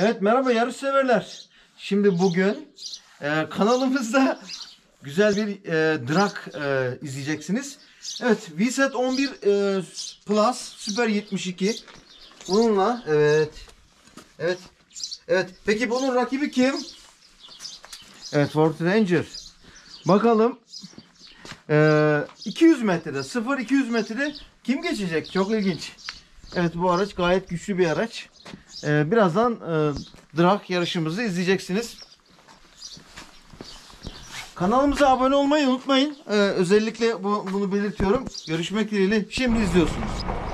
Evet, merhaba yarış severler. Şimdi bugün kanalımızda güzel bir drag izleyeceksiniz. Evet, VSAT 11 Plus Super 72. Bununla evet. Peki bunun rakibi kim? Evet, Ford Ranger. Bakalım 200 metrede 0-200 metrede kim geçecek? Çok ilginç. Evet, bu araç gayet güçlü bir araç. Birazdan drag yarışımızı izleyeceksiniz. Kanalımıza abone olmayı unutmayın. Özellikle bunu belirtiyorum. Görüşmek dileğiyle. Şimdi izliyorsunuz.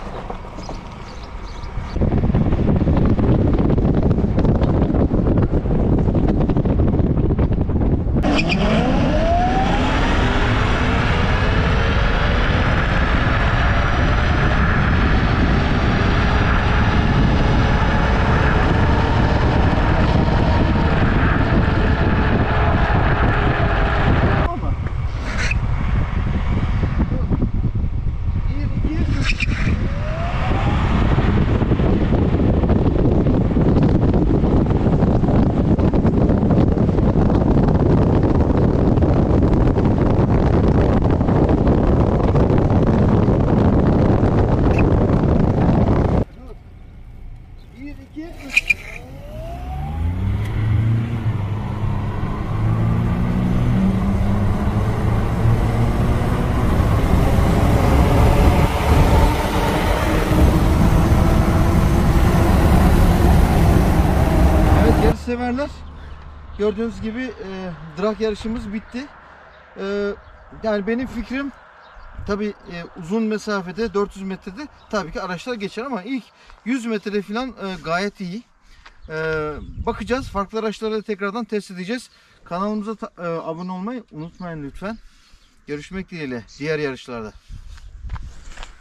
Severler, gördüğünüz gibi drag yarışımız bitti. Yani benim fikrim tabi uzun mesafede 400 metrede tabii ki araçlar geçer ama ilk 100 metrede falan gayet iyi. Bakacağız, farklı araçlarla tekrardan test edeceğiz. Kanalımıza abone olmayı unutmayın lütfen. Görüşmek dileğiyle diğer yarışlarda.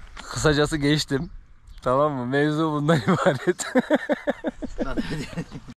Kısacası geçtim. Tamam mı? Mevzu bundan ibaret.